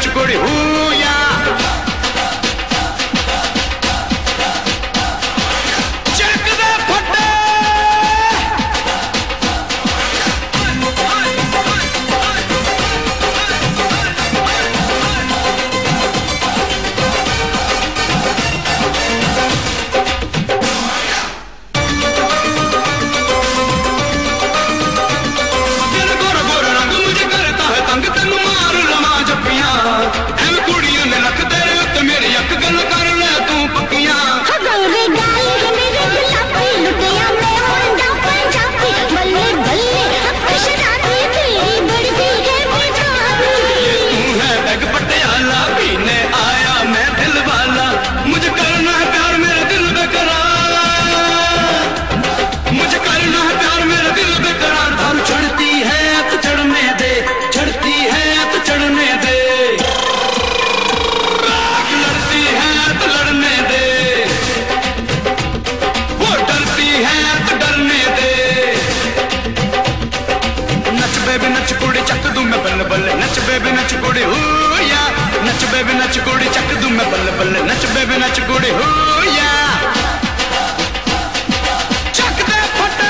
कुड़ी हुया नच बेबी नच कुड़ी हुया नच बेबी नच कुड़ी चक दूं मैं बल्ले बल्ले नच बेबी नच कुड़ी हुया चक दे फटे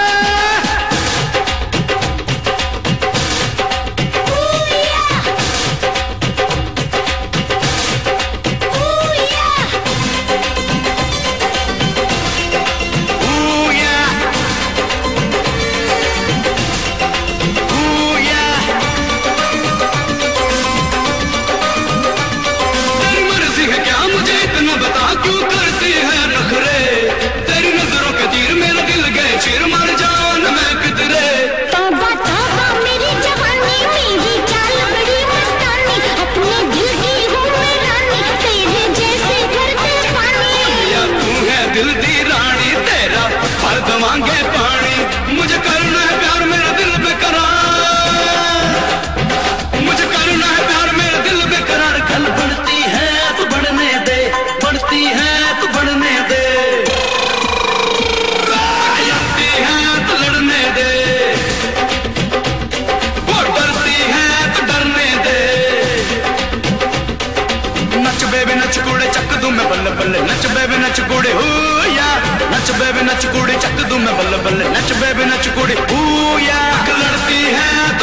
मांगे पानी मुझे करना है प्यार मेरा दिल बेकरार मुझे करना है प्यार मेरा दिल बेकरार कल बढ़ती है तो बढ़ने दे बढ़ती है तो बढ़ने दे लड़ती है तो लड़ने दे वो डरती है तो डरने दे नच बेबी नच कुड़े चक दूं मैं बल्ले बल्ले नच बेबी नच कुड़े हुया नच बेबी नच कुड़ी चक दूं मैं बल्ले बल्ले नच बेबी नच कुड़ी हुया लड़ती है